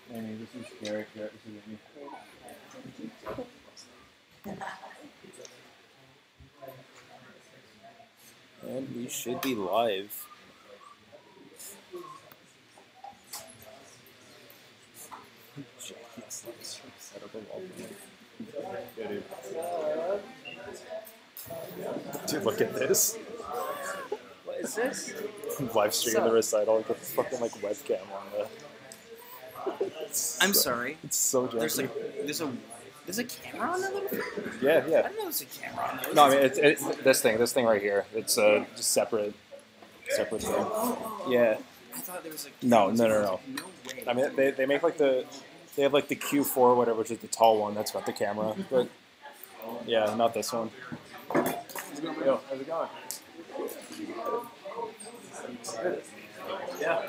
Amy, this is Derek. This is Amy. And we should be live. Dude, look at this. What is this? Live streaming the recital with this fucking like webcam on the. I'm sorry. It's so janky. There's a camera on that little thing? Yeah. I didn't know there's a camera on those. No, I mean it's this thing right here. It's just separate thing. Yeah. I thought there was like No. No way. I mean they make like they have like the Q4 or whatever, which is the tall one. That's got the camera, but yeah, not this one. Yo, how's it going? Good. Yeah.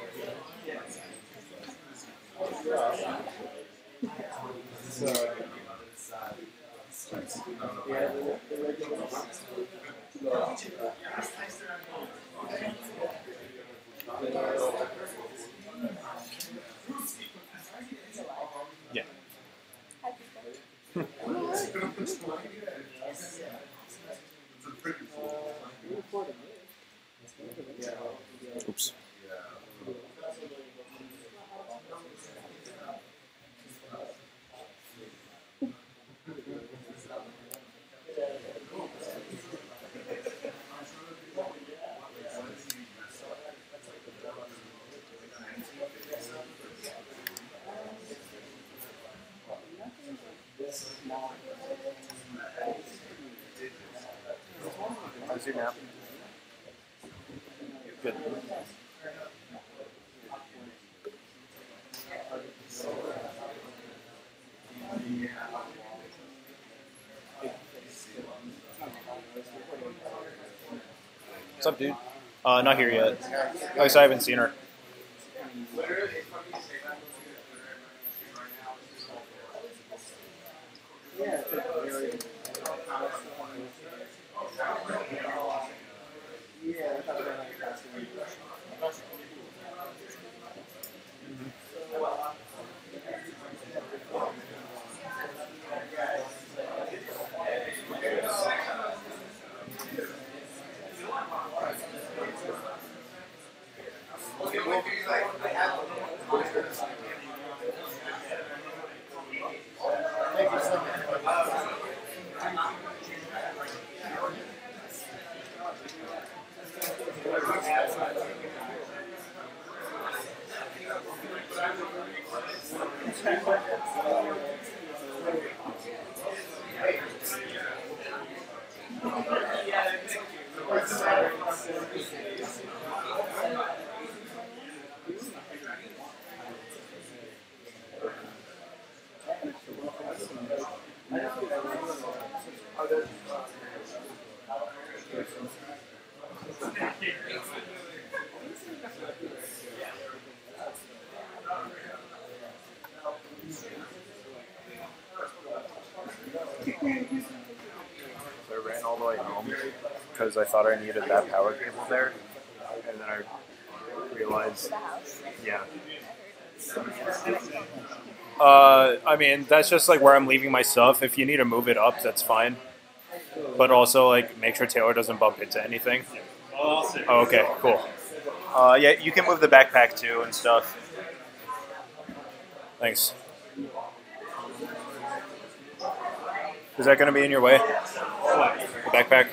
Yeah. Oops. How's your nap? Good. What's up, dude? Not here yet. At least I haven't seen her. So I ran all the way home because I thought I needed that power cable there, and then I realized, yeah. I mean, that's just like where I'm leaving my stuff. If you need to move it up, that's fine. But also, like, make sure Taylor doesn't bump into anything. Oh, okay, cool. Yeah, you can move the backpack too and stuff. Thanks. Is that going to be in your way? The backpack?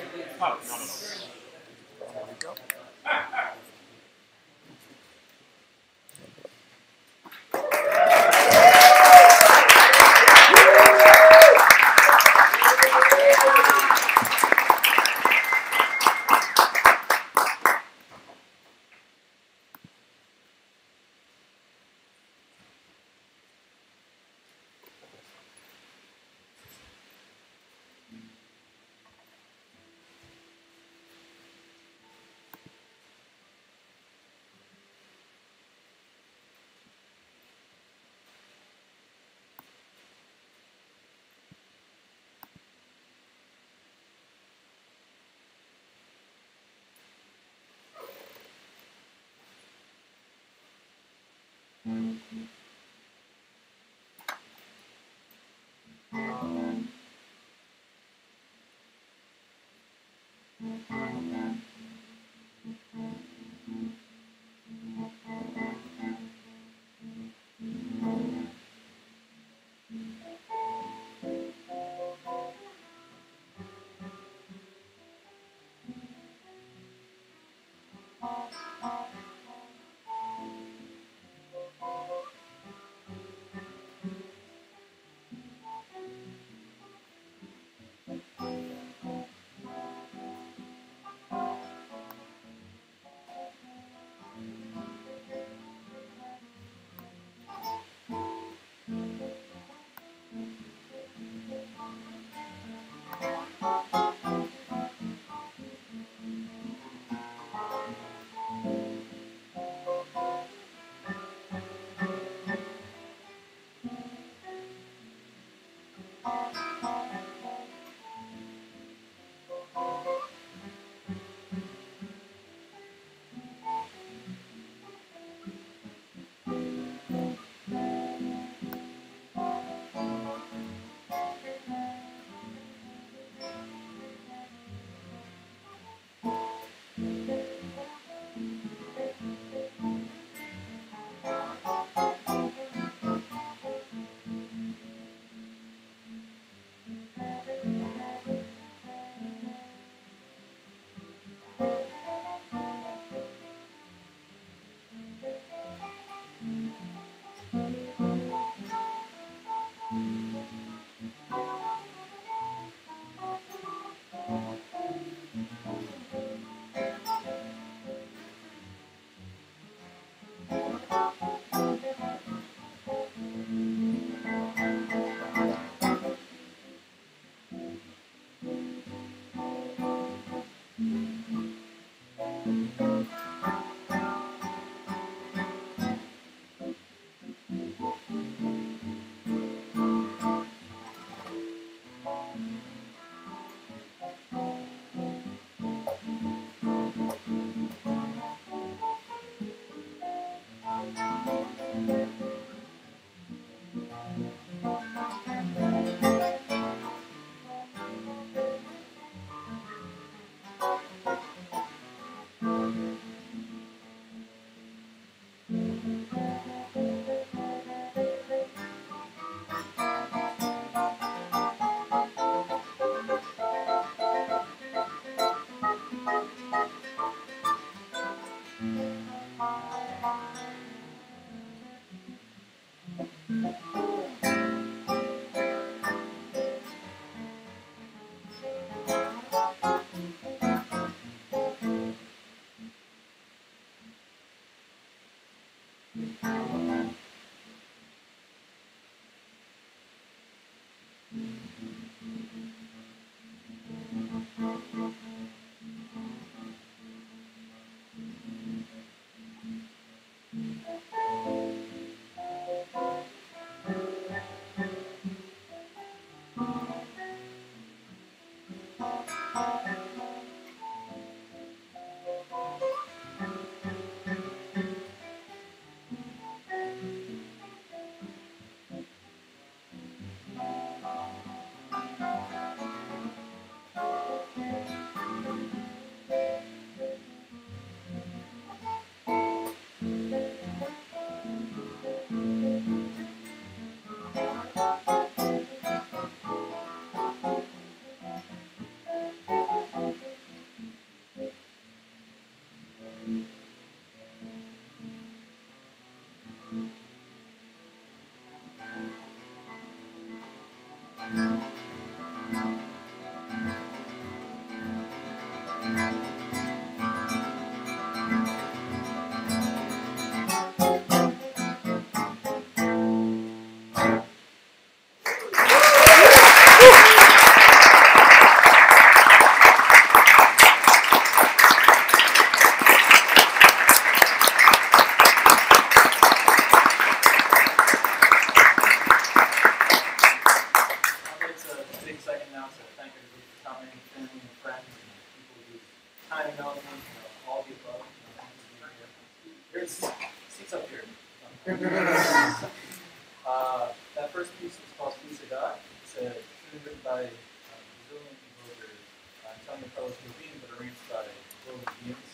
That first piece was called Piece of God. It's a tune written by Brazilian composer Antonio Carlos Jobim, but arranged by William Beams.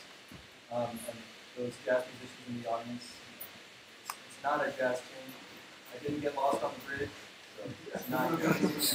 And those jazz musicians in the audience. It's not a jazz tune. I didn't get lost on the bridge, so it's not jazz.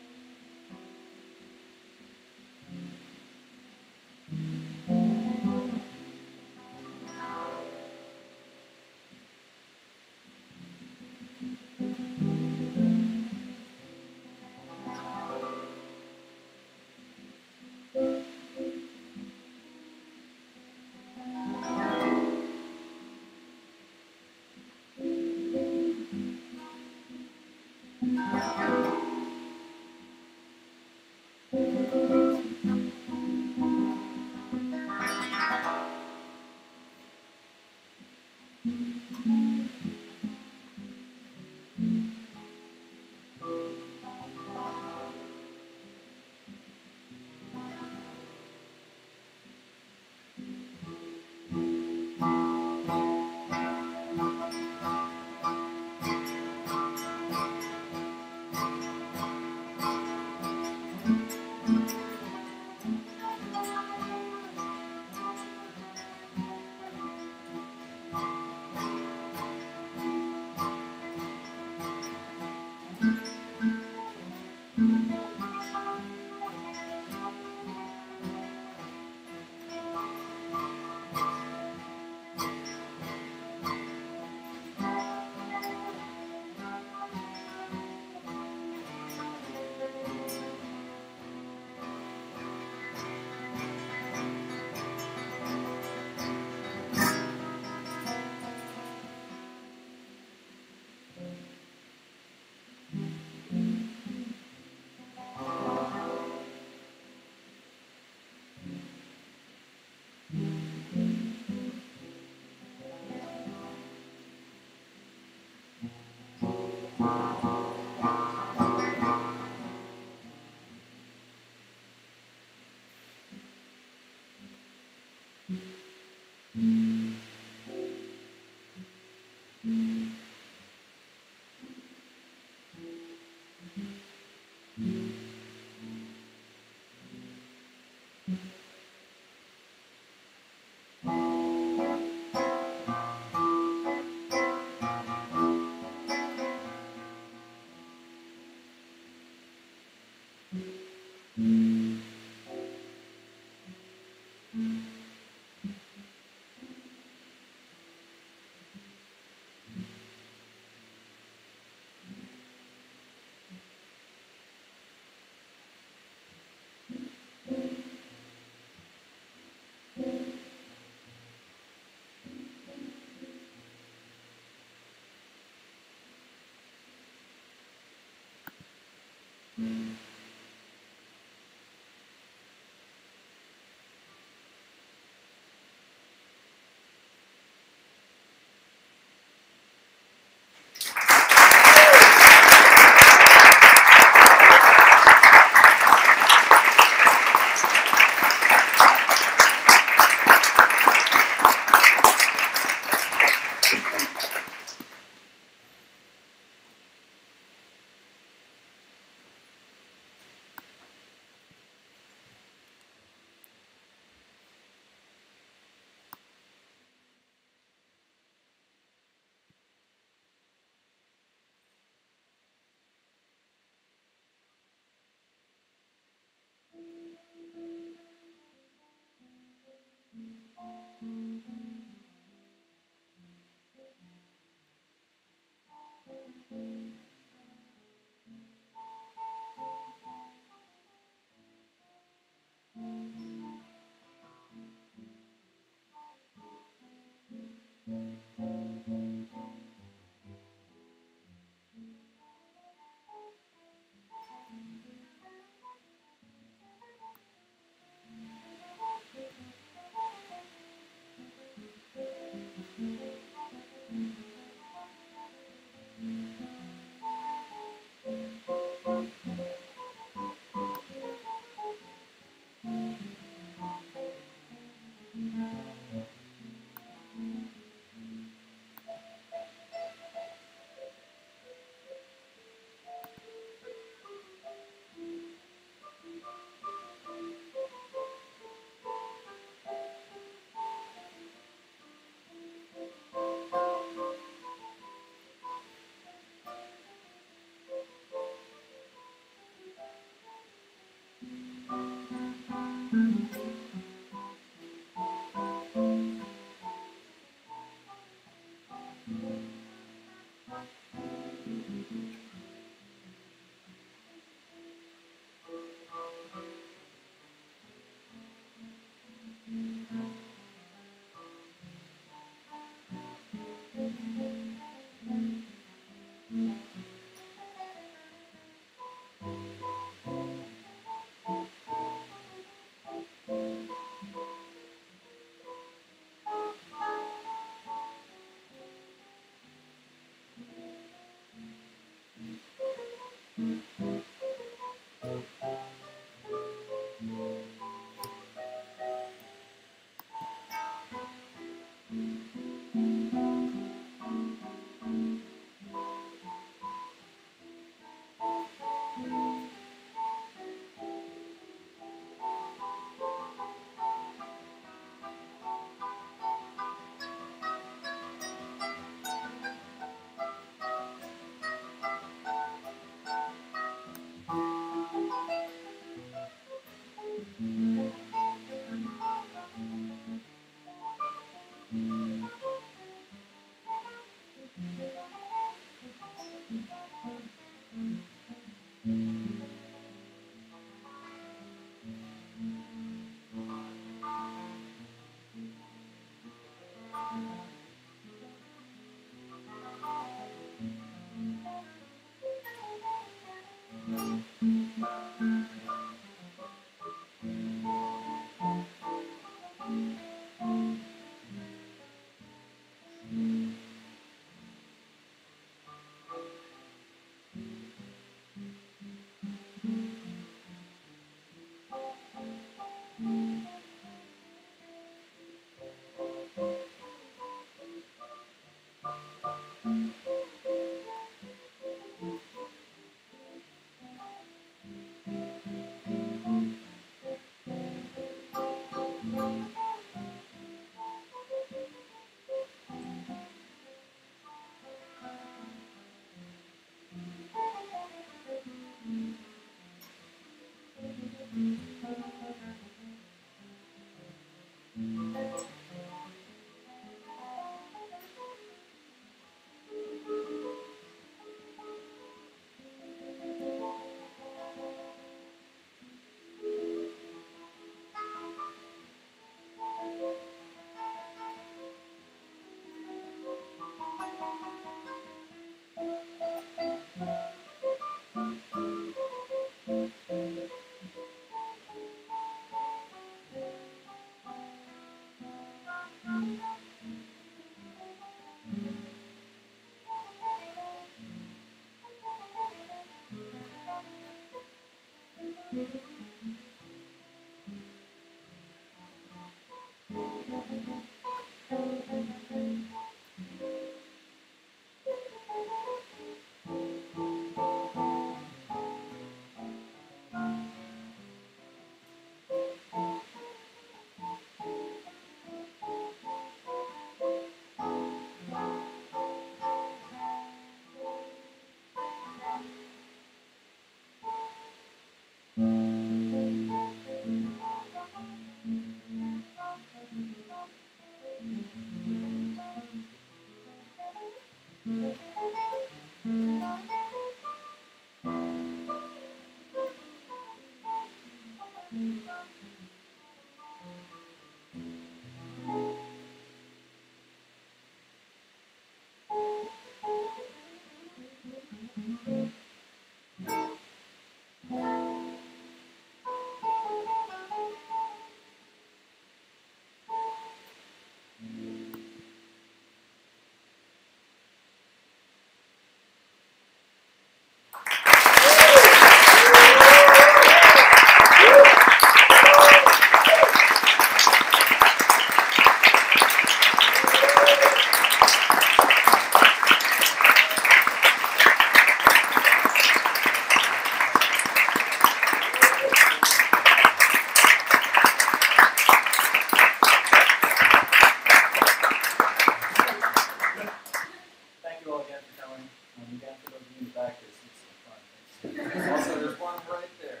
Thank you all again for coming. Again, for those of you in the back, it's so fun. Thanks. Also, there's one right there.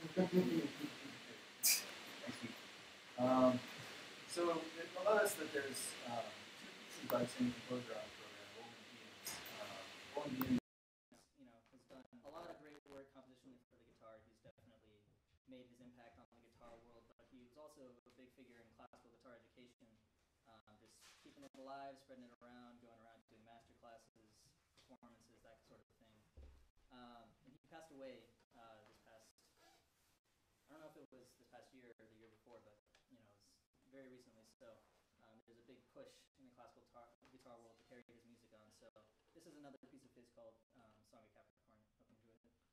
Thank you. So you'll notice that there's two pieces by the same composer on the program, Roland Beans. Roland Beans, has done a lot of great work compositionally for the guitar. He's definitely made his impact on the guitar world, but he was also a big figure in classical guitar education, just keeping it alive, spreading it around, going around doing master classes, performances, that sort of thing. And he passed away this past, I don't know if it was this past year or the year before, but it was very recently. So there's a big push in the classical guitar world to carry his music on. So this is another piece of his called Song of Capricorn. Hope you enjoyed it.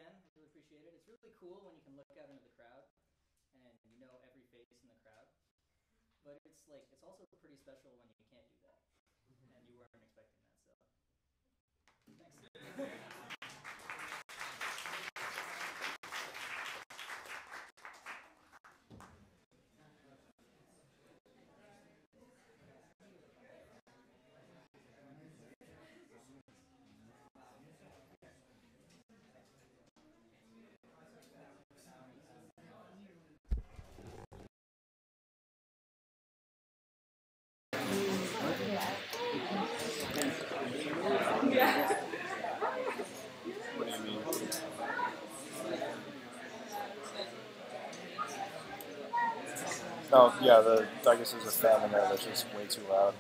again. Really appreciate it. It's really cool when you can look out into the crowd and you know every face in the crowd. But it's also pretty special when you can't do that, and you weren't expecting that. So, thanks. What do you mean? Oh, yeah, I guess there's a fan in there that's just way too loud.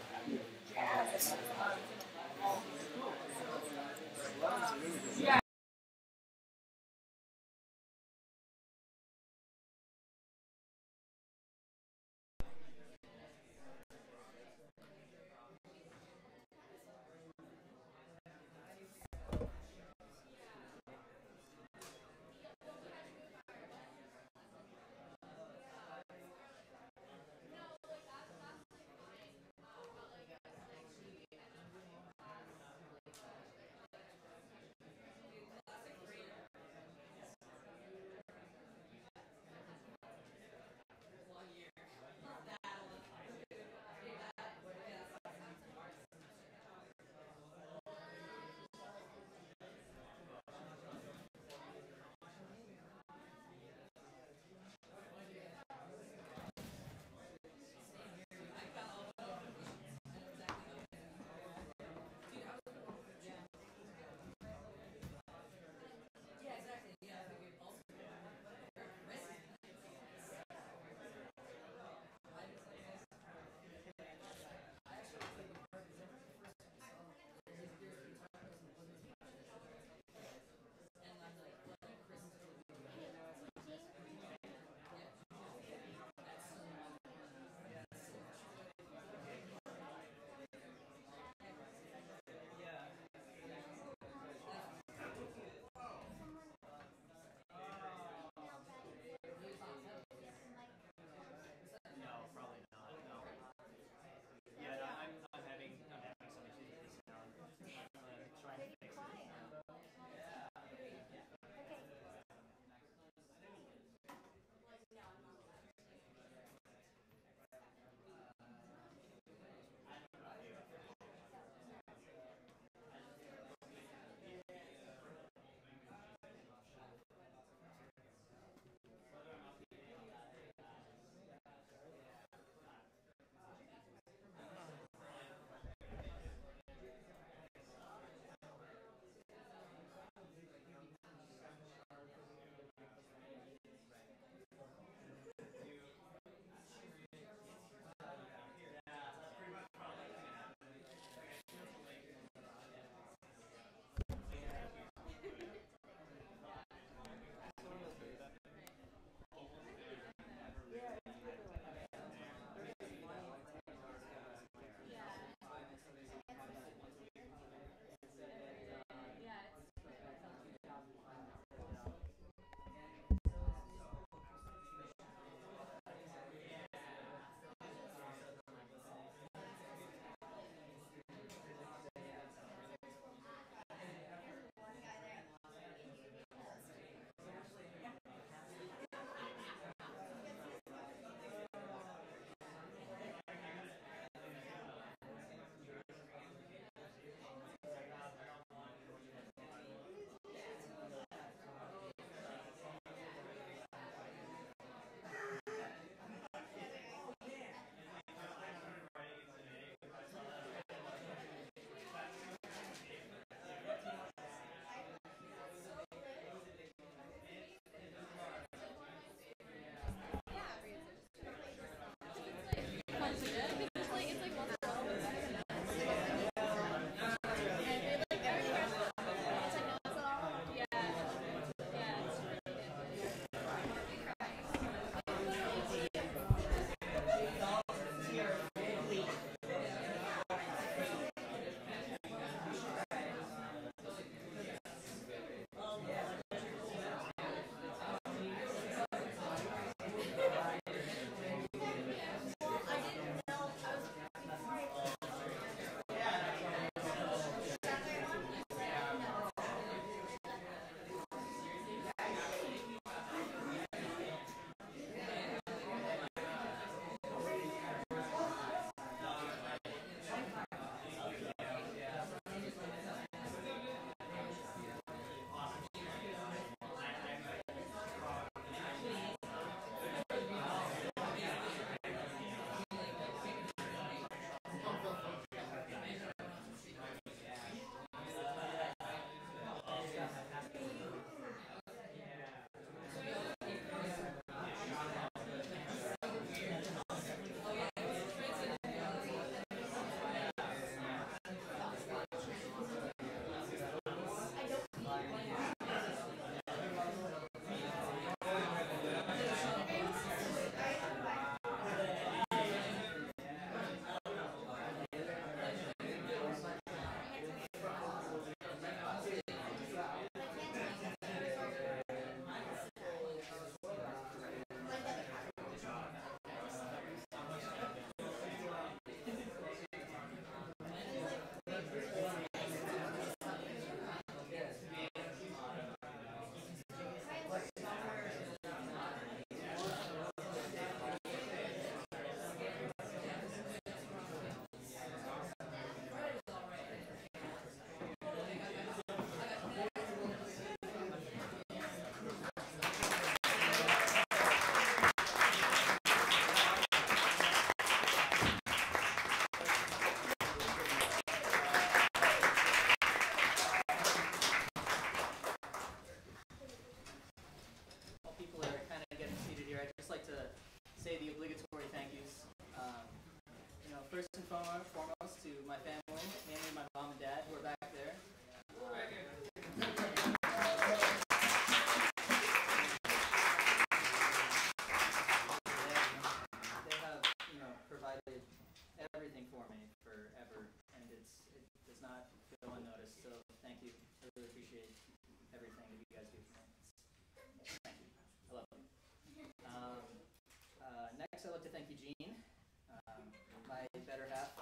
like to thank Eugene, my better half.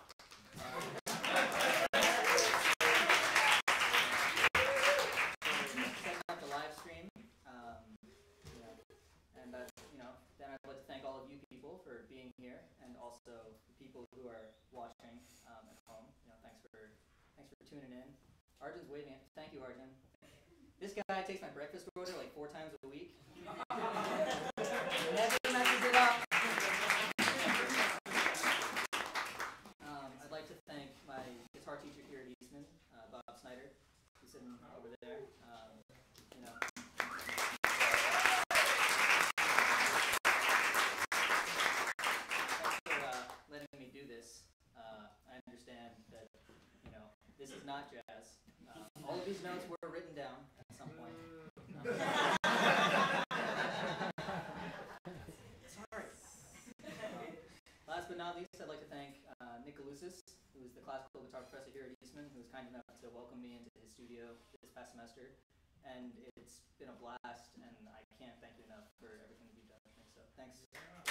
Setting up the live stream. And then I'd like to thank all of you people for being here, and also the people who are watching at home. Thanks for tuning in. Arjun's waving. Thank you, Arjun. This guy takes my breakfast order like 4 times a week. Never messes it up. I'd like to thank my guitar teacher here at Eastman, Bob Snyder. He's sitting over there. Letting me do this. I understand that, this is not jazz. All of these notes were written down at some point. Sorry. Last but not least, I'd like to thank Nick Galusis, who is the classical guitar professor here at Eastman, who was kind enough to welcome me into his studio this past semester. And it's been a blast, and I can't thank you enough for everything that you've done with me. So thanks.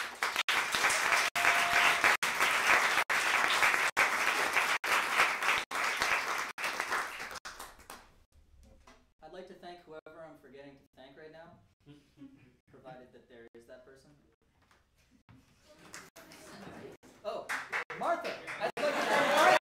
I'd like to thank whoever I'm forgetting to thank right now, provided that there is that person. Oh, Martha! I'd like to thank Martha!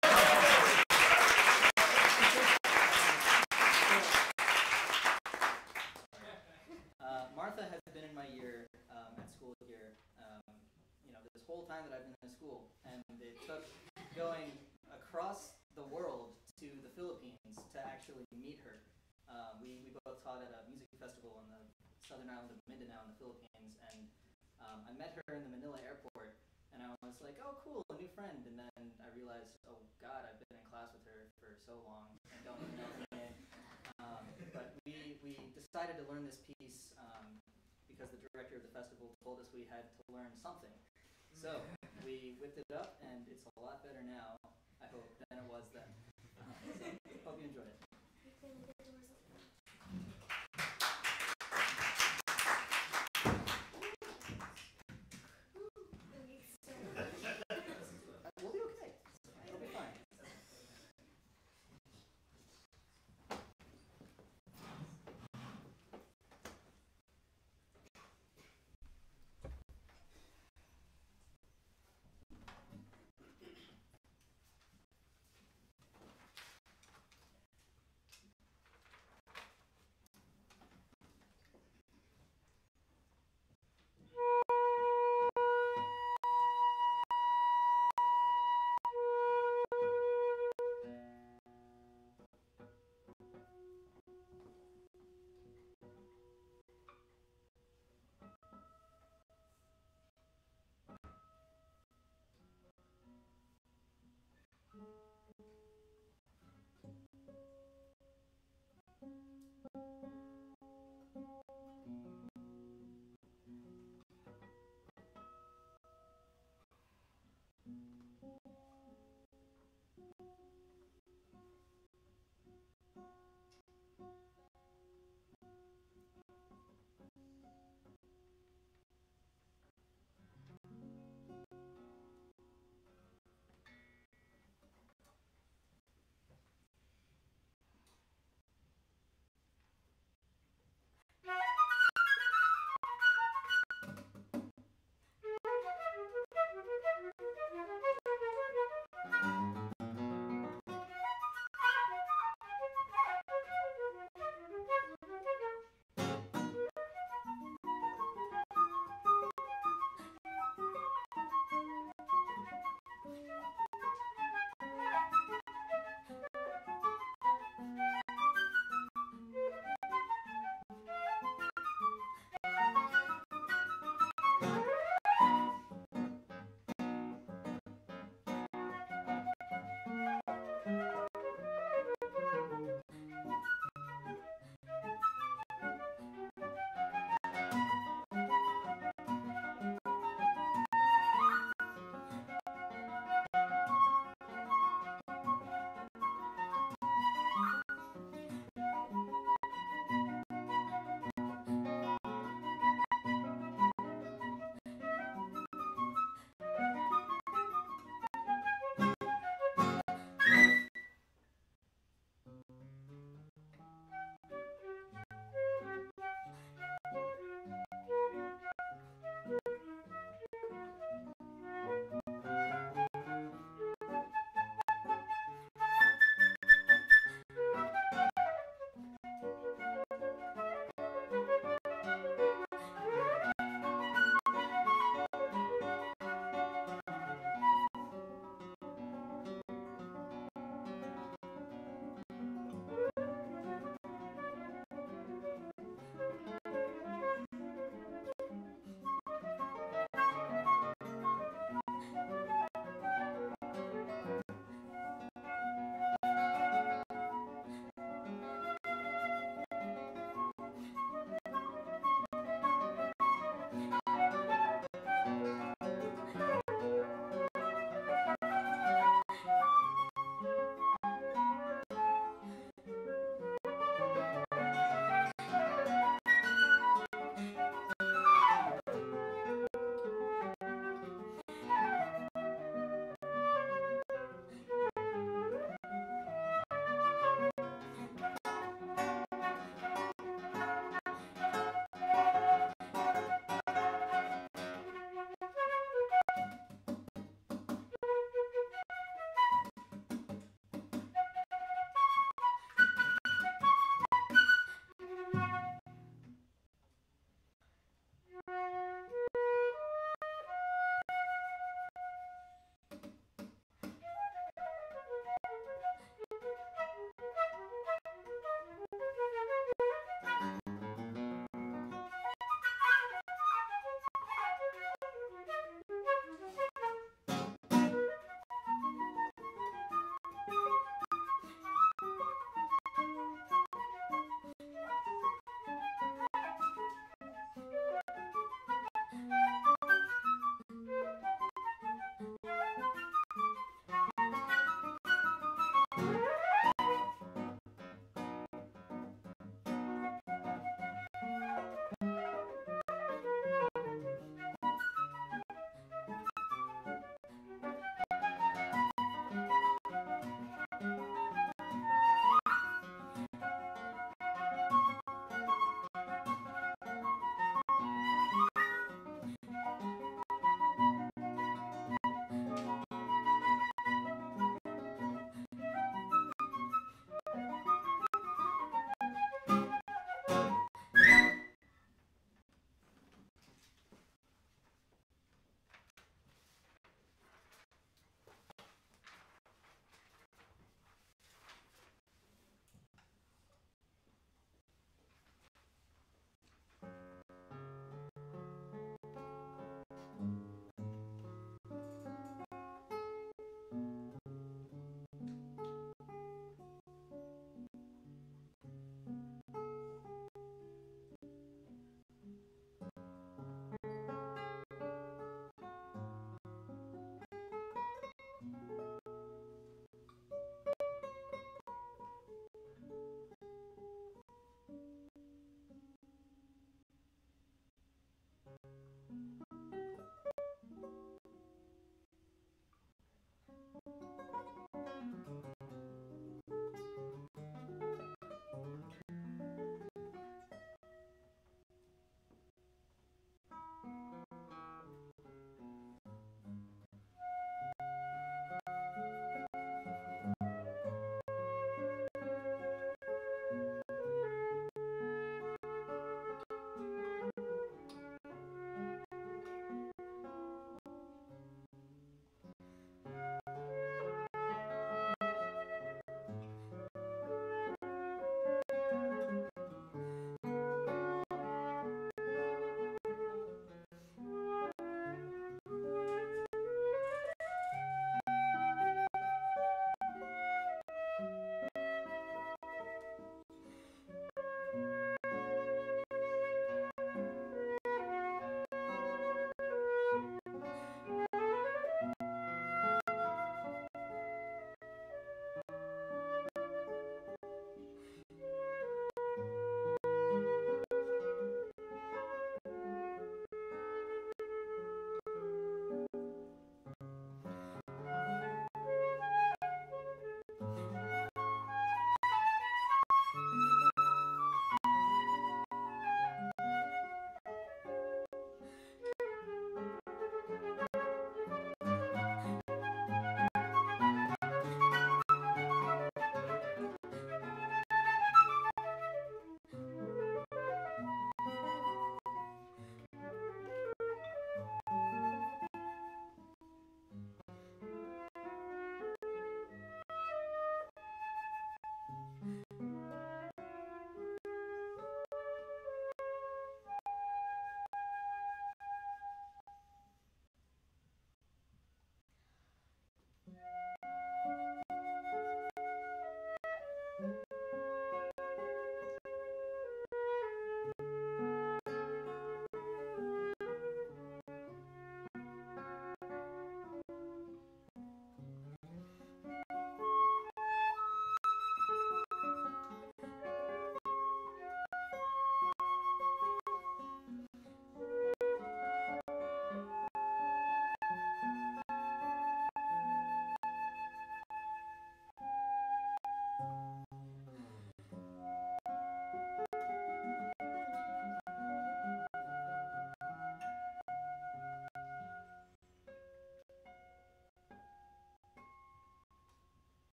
Martha has been in my year at school here, this whole time that I've been in school, and it took going across the world to the Philippines to actually meet her. We both taught at a music festival on the southern island of Mindanao in the Philippines, and I met her in the Manila airport, and I was like, oh cool, a new friend, and then I realized, oh god, I've been in class with her for so long, and don't even know her name. But we decided to learn this piece because the director of the festival told us we had to learn something. So we whipped it up, and it's a lot better now, I hope, than it was then. So hope you enjoy it. We'll be okay. It'll be fine.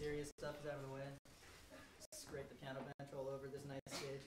serious stuff is out of the way. Scrape the piano bench all over this nice stage.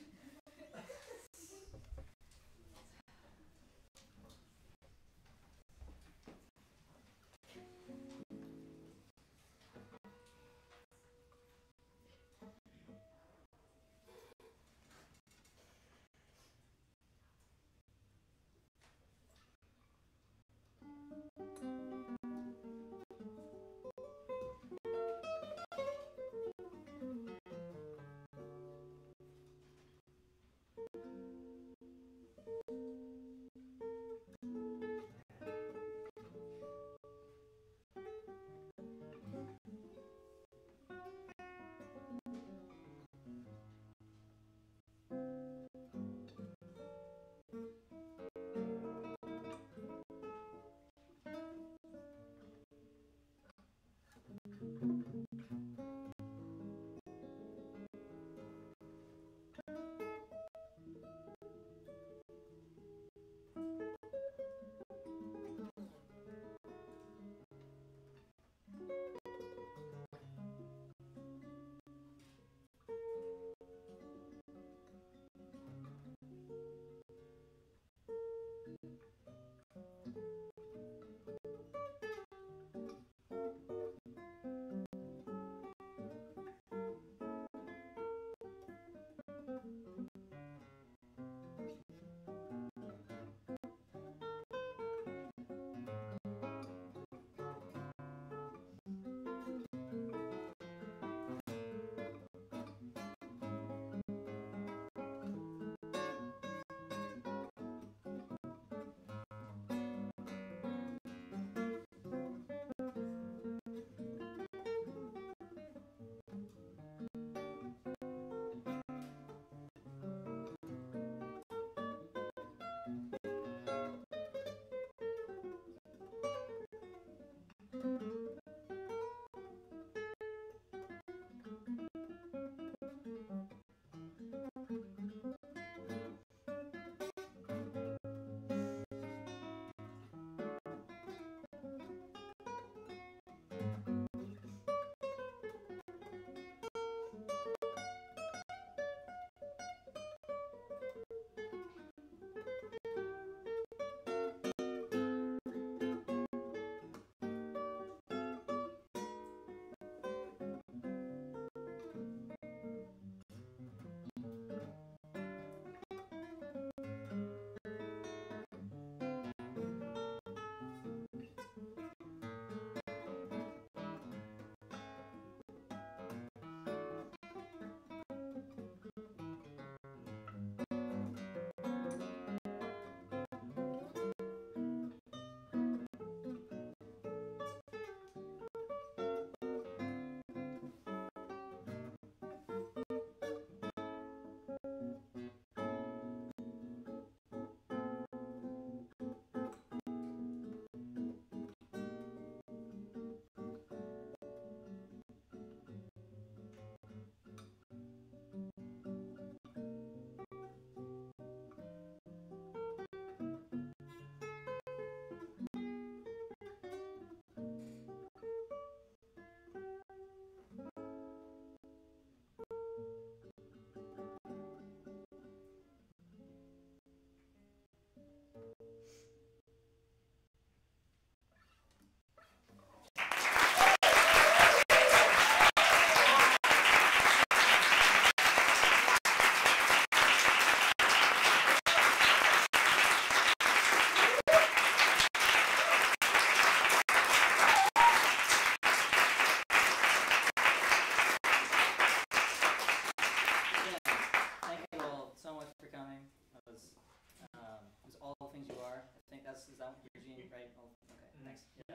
Is that Eugene, right? Oh, okay, thanks. Yeah.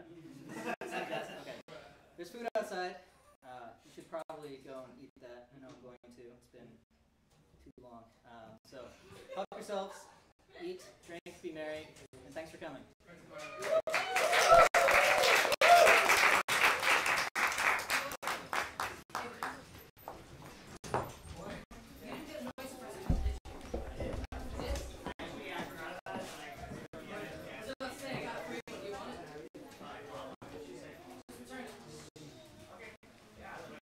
Okay. There's food outside. You should probably go and eat that. I know I'm going to. It's been too long. So help yourselves, eat, drink, be merry, and thanks for coming.